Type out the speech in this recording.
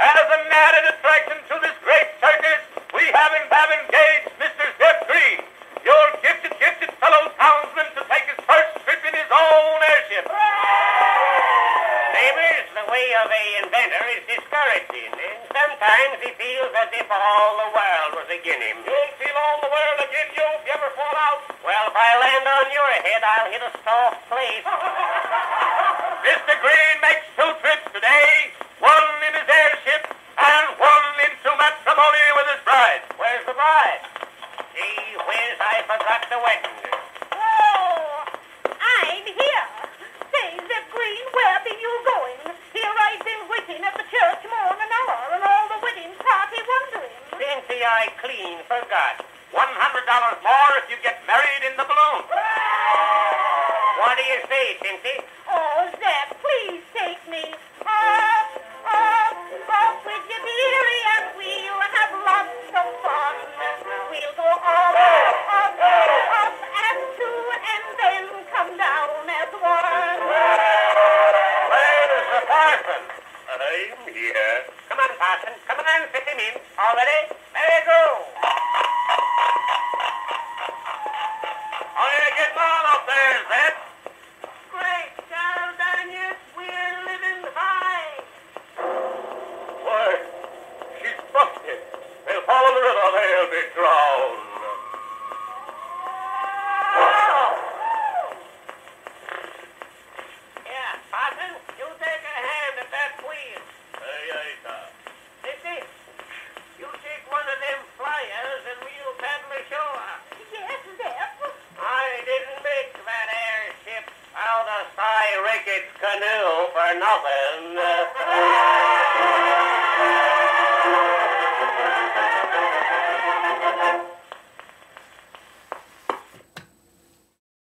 As an added attraction to this great circus, we have engaged Mr. Zeb Green, your gifted fellow townsman, to take his first trip in his own airship. Neighbors, the way of a inventor is discouraging, and sometimes he feels as if all the world was against him. You'll feel all the world against you if you ever fall out. Well, if I land on your head, I'll hit a soft place. Mr. Green makes 2 trips today, one in his airship and one into matrimony with his bride. Where's the bride? Gee whiz, I forgot the wedding. Oh, I'm here. Say, Zeb Green, where be you going? Here I've been waiting at the church more than an hour, and all the wedding party wondering. Fancy I clean forgot. $100 more if you get married in the balloon. What do you say, Cincy? Oh, Zeb, please take me. Up with your dearie, and we'll have lots of fun. We'll go up, and 2, and then come down as 1. Where's the parson? I'm here. Come on, Parson. Come on, fit him in. All ready? There you go. How are you getting on up there, Zeb? Great, Charles Daniels, we're living high. Why, she's busted. They'll fall in the river. They'll be drowned. Yeah, Parson, you take a hand at that wheel. Aye, sir. Cincy, you take one of them flyers and we'll paddle ashore. Yes, Zeb. I didn't make that airship out of Cy Ricketts' canoe for nothing.